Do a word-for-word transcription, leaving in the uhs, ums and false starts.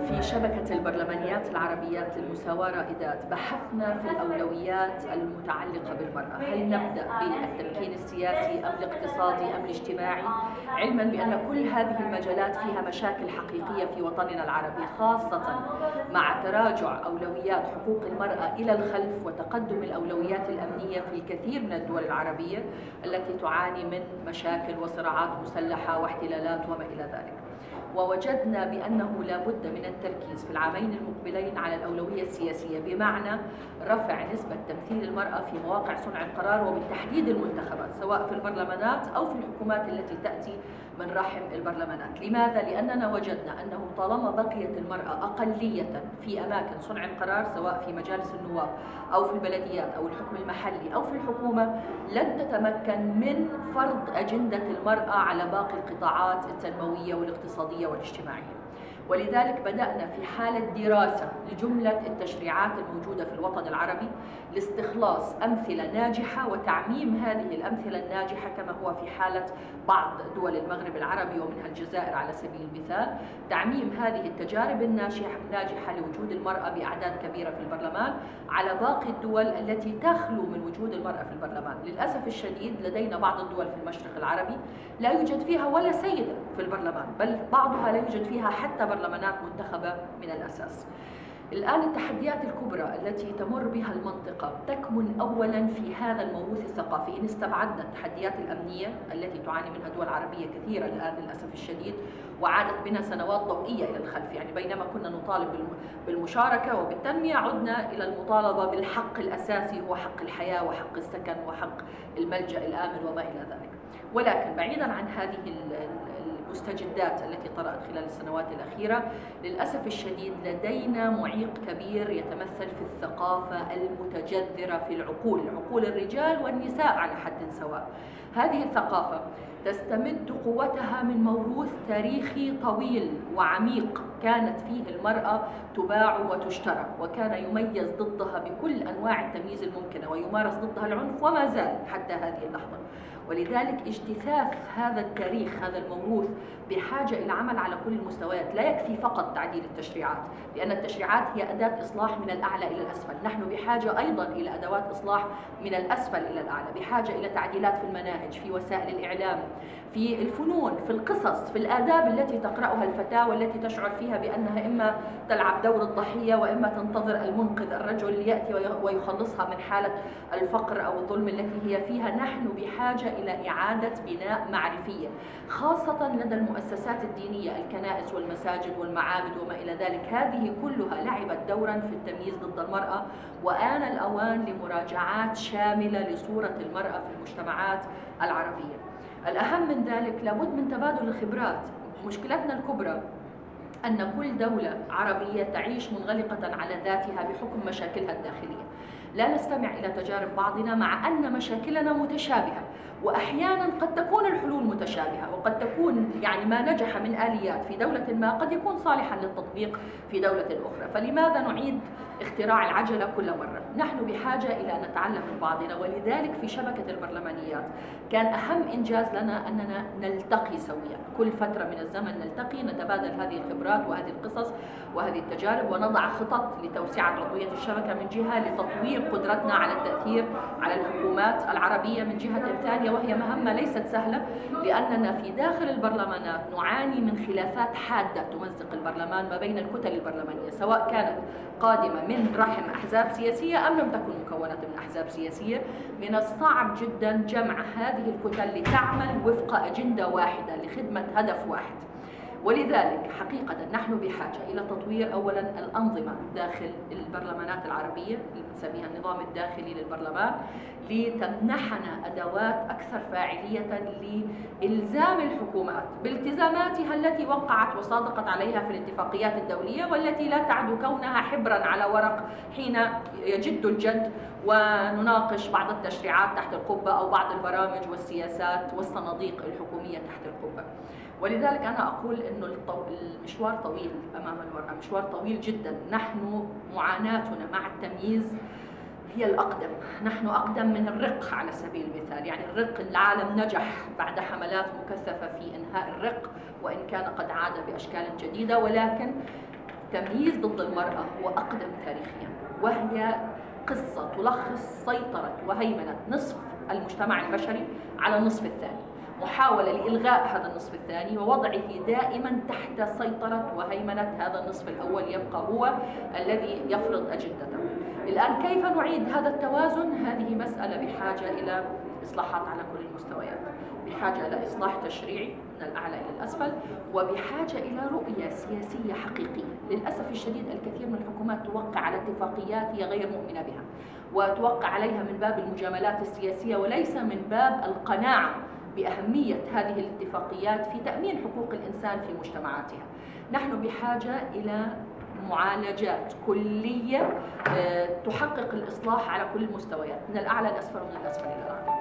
في شبكة البرلمانيات العربيات للمساواة رائدات بحثنا في الأولويات المتعلقة بالمرأة. هل نبدأ بالتمكين السياسي أم الاقتصادي أم الاجتماعي؟ علما بأن كل هذه المجالات فيها مشاكل حقيقية في وطننا العربي، خاصة مع تراجع أولويات حقوق المرأة إلى الخلف وتقدم الأولويات الأمنية في الكثير من الدول العربية التي تعاني من مشاكل وصراعات مسلحة واحتلالات وما إلى ذلك. ووجدنا بأنه لا بد من التركيز في العامين المقبلين على الأولوية السياسية، بمعنى رفع نسبة تمثيل المرأة في مواقع صنع القرار وبالتحديد المنتخبات، سواء في البرلمانات أو في الحكومات التي تأتي من رحم البرلمانات. لماذا؟ لأننا وجدنا أنه طالما بقيت المرأة أقلية في أماكن صنع القرار، سواء في مجالس النواب أو في البلديات أو الحكم المحلي أو في الحكومة، لن تتمكن من فرض أجندة المرأة على باقي القطاعات التنموية والاقتصادية والاجتماعية. ولذلك بدأنا في حالة دراسة لجملة التشريعات الموجودة في الوطن العربي لاستخلاص أمثلة ناجحة وتعميم هذه الأمثلة الناجحة، كما هو في حالة بعض دول المغرب العربي ومنها الجزائر على سبيل المثال، تعميم هذه التجارب الناجحة لوجود المرأة بأعداد كبيرة في البرلمان على باقي الدول التي تخلو من وجود المرأة في البرلمان. للأسف الشديد لدينا بعض الدول في المشرق العربي لا يوجد فيها ولا سيدة في البرلمان، بل بعضها لا يوجد فيها حتى برلمانات منتخبة من الأساس. الآن التحديات الكبرى التي تمر بها المنطقة تكمن أولا في هذا الموروث الثقافي. إن استبعدنا التحديات الأمنية التي تعاني منها دول عربية كثيرة الآن للأسف الشديد، وعادت بنا سنوات ضوئية إلى الخلف، يعني بينما كنا نطالب بالمشاركة وبالتنمية عدنا إلى المطالبة بالحق الأساسي هو حق الحياة وحق السكن وحق الملجأ الآمن وما إلى ذلك. ولكن بعيدا عن هذه المستجدات التي طرأت خلال السنوات الأخيرة، للأسف الشديد لدينا معيق كبير يتمثل في الثقافة المتجذرة في العقول، عقول الرجال والنساء على حد سواء. هذه الثقافة تستمد قوتها من موروث تاريخي طويل وعميق، كانت فيه المرأة تباع وتشترى، وكان يميز ضدها بكل أنواع التمييز الممكنة ويمارس ضدها العنف وما زال حتى هذه اللحظة. ولذلك اجتثاث هذا التاريخ، هذا الموروث، بحاجة إلى عمل على كل المستويات. لا يكفي فقط تعديل التشريعات، لأن التشريعات هي أداة إصلاح من الأعلى إلى الأسفل. نحن بحاجة أيضا إلى أدوات إصلاح من الأسفل إلى الأعلى، بحاجة إلى تعديلات في المناهج، في وسائل الإعلام، في الفنون، في القصص، في الآداب التي تقرأها الفتاة والتي تشعر فيها بأنها إما تلعب دور الضحية وإما تنتظر المنقذ الرجل ليأتي ويخلصها من حالة الفقر أو الظلم التي هي فيها. نحن بحاجة إلى إعادة بناء معرفية، خاصة لدى المؤسسات الدينية، الكنائس والمساجد والمعابد وما إلى ذلك. هذه كلها لعبت دورا في التمييز ضد المرأة، وآن الأوان لمراجعات شاملة لصورة المرأة في المجتمعات العربية. الأهم من ذلك لابد من تبادل الخبرات. مشكلتنا الكبرى أن كل دولة عربية تعيش منغلقة على ذاتها بحكم مشاكلها الداخلية. لا نستمع إلى تجارب بعضنا، مع أن مشاكلنا متشابهة، وأحيانا قد تكون الحلول متشابهة، وقد تكون يعني ما نجح من آليات في دولة ما قد يكون صالحا للتطبيق في دولة أخرى. فلماذا نعيد اختراع العجلة كل مرة؟ نحن بحاجة إلى أن نتعلم من بعضنا. ولذلك في شبكة البرلمانيات كان أهم إنجاز لنا أننا نلتقي سويا، كل فترة من الزمن نلتقي، نتبادل هذه الخبرات وهذه القصص وهذه التجارب، ونضع خطط لتوسعة عضوية الشبكة من جهة، لتطوير قدرتنا على التأثير على الحكومات العربية من جهة ثانية، وهي مهمة ليست سهلة، لأننا في داخل البرلمانات نعاني من خلافات حادة تمزق البرلمان ما بين الكتل البرلمانية، سواء كانت قادمة من رحم أحزاب سياسية أم لم تكن مكونة من أحزاب سياسية. من الصعب جدا جمع هذه الكتل لتعمل وفق أجندة واحدة لخدمة هدف واحد. ولذلك حقيقة نحن بحاجة إلى تطوير أولا الأنظمة داخل البرلمانات العربية اللي بنسميها النظام الداخلي للبرلمان، لتمنحنا أدوات أكثر فاعلية لإلزام الحكومات بالتزاماتها التي وقعت وصادقت عليها في الاتفاقيات الدولية، والتي لا تعد كونها حبرا على ورق حين يجد الجد ونناقش بعض التشريعات تحت القبة أو بعض البرامج والسياسات والصناديق الحكومية تحت القبة. ولذلك أنا أقول أنه المشوار طويل أمام المرأة، مشوار طويل جدا. نحن معاناتنا مع التمييز هي الأقدم، نحن أقدم من الرق على سبيل المثال. يعني الرق العالم نجح بعد حملات مكثفة في إنهاء الرق، وإن كان قد عاد بأشكال جديدة، ولكن التمييز ضد المرأة هو أقدم تاريخيا، وهي قصة تلخص سيطرة وهيمنة نصف المجتمع البشري على النصف الثاني، محاولة لإلغاء هذا النصف الثاني ووضعه دائما تحت سيطرة وهيمنة هذا النصف الأول، يبقى هو الذي يفرض أجندته. الآن كيف نعيد هذا التوازن؟ هذه مسألة بحاجة إلى إصلاحات على كل المستويات، بحاجة إلى إصلاح تشريعي من الأعلى إلى الأسفل، وبحاجة إلى رؤية سياسية حقيقية. للأسف الشديد الكثير من الحكومات توقع على اتفاقيات هي غير مؤمنة بها، وتوقع عليها من باب المجاملات السياسية وليس من باب القناعة بأهمية هذه الاتفاقيات في تأمين حقوق الإنسان في مجتمعاتها. نحن بحاجة إلى معالجات كلية تحقق الإصلاح على كل المستويات، من الأعلى للأسفل ومن الأسفل إلى الأعلى.